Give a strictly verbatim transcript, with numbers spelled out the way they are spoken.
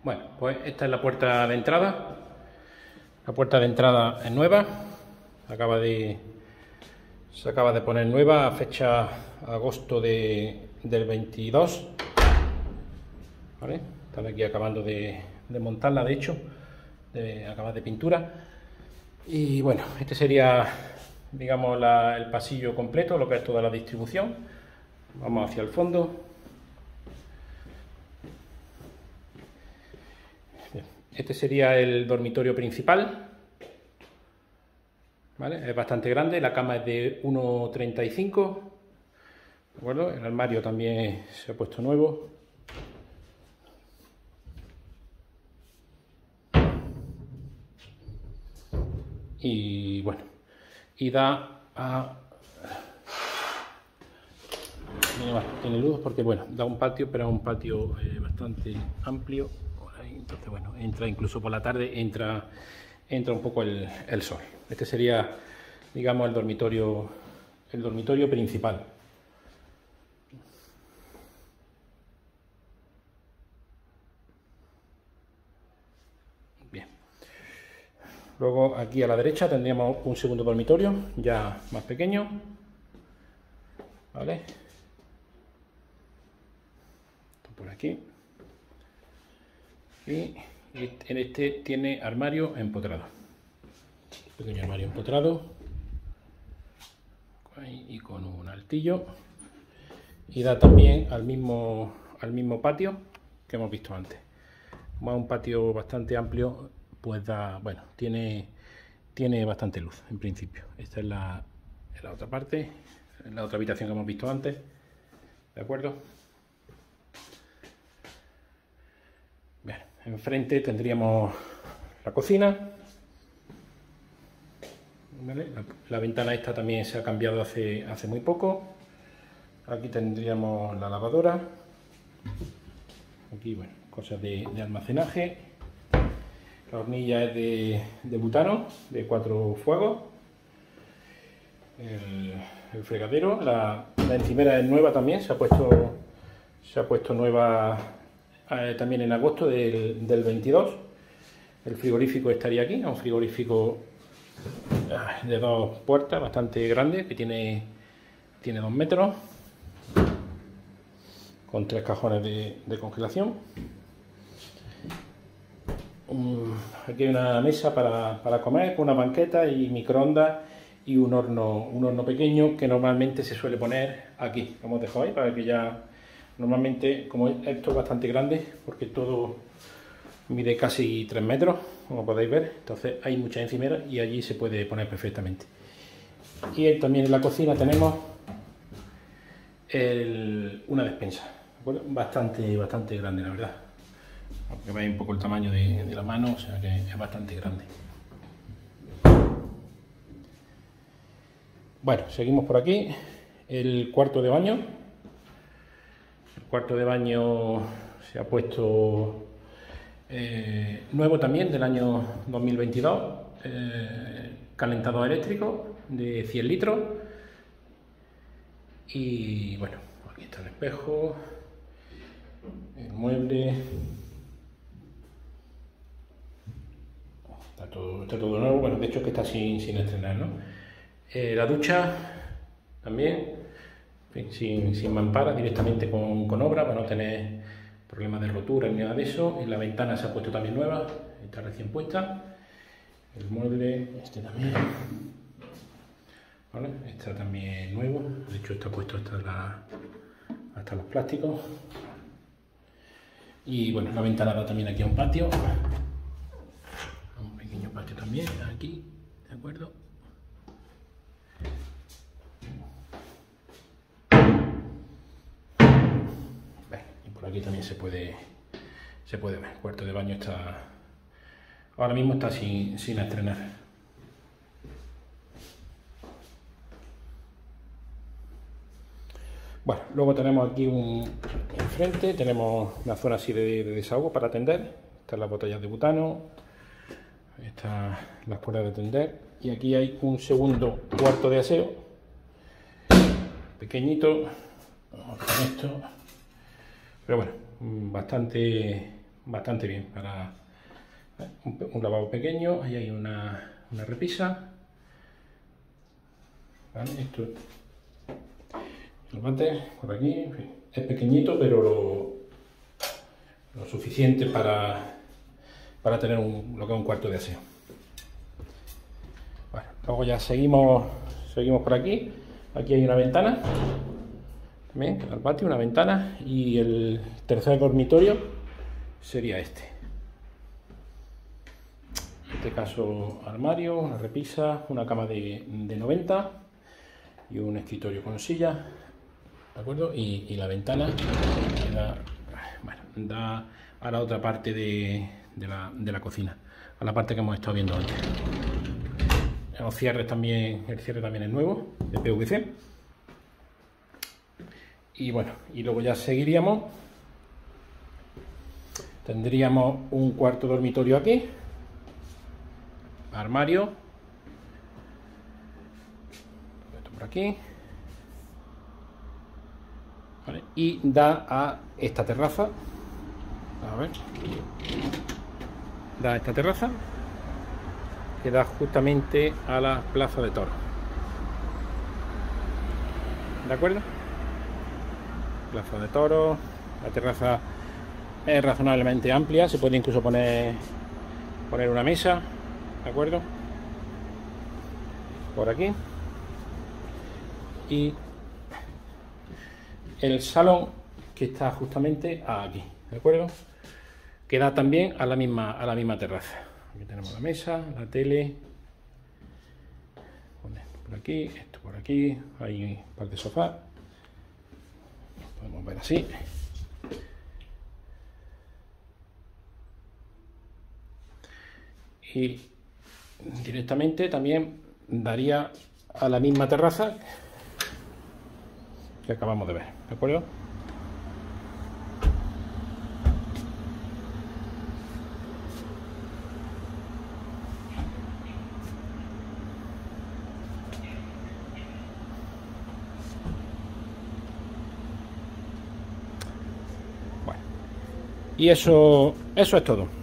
Bueno, pues esta es la puerta de entrada. La puerta de entrada es nueva. Acaba de, se acaba de poner nueva a fecha agosto de, del veintidós. ¿Vale? Están aquí acabando de, de montarla, de hecho, de acabar de pintura. Y bueno, este sería, digamos, la, el pasillo completo, lo que es toda la distribución. Vamos hacia el fondo. Este sería el dormitorio principal, ¿vale? Es bastante grande, la cama es de uno treinta y cinco, ¿de acuerdo? El armario también se ha puesto nuevo. Y bueno, y da a... Tiene luz porque, bueno, da un patio, pero es un patio eh, bastante amplio. Entonces, bueno, entra incluso por la tarde, entra, entra un poco el, el sol. Este sería, digamos, el dormitorio, el dormitorio principal. Bien. Luego, aquí a la derecha tendríamos un segundo dormitorio, ya más pequeño. ¿Vale? Esto por aquí. Y en este tiene armario empotrado, pequeño armario empotrado y con un altillo, y da también al mismo, al mismo patio que hemos visto antes. Como es un patio bastante amplio, pues da, bueno, tiene, tiene bastante luz en principio. Esta es la, es la otra parte, la otra habitación que hemos visto antes, ¿de acuerdo? Enfrente tendríamos la cocina, ¿vale? la, la ventana esta también se ha cambiado hace, hace muy poco. Aquí tendríamos la lavadora, aquí, bueno, cosas de, de almacenaje. La hornilla es de, de butano, de cuatro fuegos. El, el fregadero, la, la encimera es nueva también, se ha puesto, se ha puesto nueva eh, también en agosto del, del veintidós. El frigorífico estaría aquí, un frigorífico de dos puertas, bastante grande, que tiene, tiene dos metros, con tres cajones de, de congelación. Um, aquí hay una mesa para, para comer, con una banqueta y microondas y un horno, un horno pequeño que normalmente se suele poner aquí. Lo hemos dejado ahí para que ya, normalmente, como esto es bastante grande, porque todo mide casi tres metros, como podéis ver, entonces hay mucha encimera y allí se puede poner perfectamente. Y también en la cocina tenemos el, una despensa, ¿de bastante, bastante grande, la verdad. Aunque veis un poco el tamaño de, de la mano, o sea que es bastante grande. Bueno, seguimos por aquí. El cuarto de baño. El cuarto de baño se ha puesto eh, nuevo también, del año dos mil veintidós. Eh, calentador eléctrico de cien litros. Y bueno, aquí está el espejo, el mueble. Está todo, está todo nuevo. Bueno, de hecho es que está sin, sin estrenar, ¿no? Eh, la ducha también, en fin, sin, sin mamparas, directamente con, con obra, para no tener problemas de rotura ni nada de eso. Y la ventana se ha puesto también nueva, está recién puesta. El mueble, este también, ¿vale? Está también nuevo, de hecho está puesto hasta, la, hasta los plásticos. Y bueno, la ventana da también aquí a un patio, un pequeño patio también, aquí, ¿de acuerdo? Y por aquí también se puede, se puede ver, el cuarto de baño está, ahora mismo está sin, sin estrenar. Bueno, luego tenemos aquí un, enfrente, tenemos una zona así de, de desahogo para atender. Están las botellas de butano, están las cuerdas de tender, y aquí hay un segundo cuarto de aseo, pequeñito, vamos con esto, pero bueno, bastante, bastante bien para un, un lavabo pequeño. Ahí hay una, una repisa. ¿Vale? Esto, el váter por aquí, en fin, es pequeñito, pero lo, lo suficiente para, para tener un, lo que es un cuarto de aseo. Bueno, luego ya seguimos, seguimos por aquí. Aquí hay una ventana, también al patio, una ventana, y el tercer dormitorio sería este. En este caso, armario, una repisa, una cama de, de noventa y un escritorio con silla, ¿de acuerdo? Y, y la ventana da, bueno, da a la otra parte de, de, la, de la cocina, a la parte que hemos estado viendo antes. Los cierres también, el cierre también es nuevo, de P V C. Y bueno, y luego ya seguiríamos. Tendríamos un cuarto dormitorio aquí, armario, esto por aquí, ¿vale? Y da a esta terraza. A ver, da a esta terraza que da justamente a la plaza de toros, ¿de acuerdo? Plaza de toros, la terraza es razonablemente amplia, se puede incluso poner poner una mesa, ¿de acuerdo? Por aquí. Y el salón que está justamente aquí, ¿de acuerdo? Que da también a la misma a la misma terraza. Aquí tenemos la mesa, la tele, por aquí, esto por aquí, hay un par de sofás, podemos ver así. Y directamente también daría a la misma terraza que acabamos de ver, ¿de acuerdo? Y eso, eso es todo.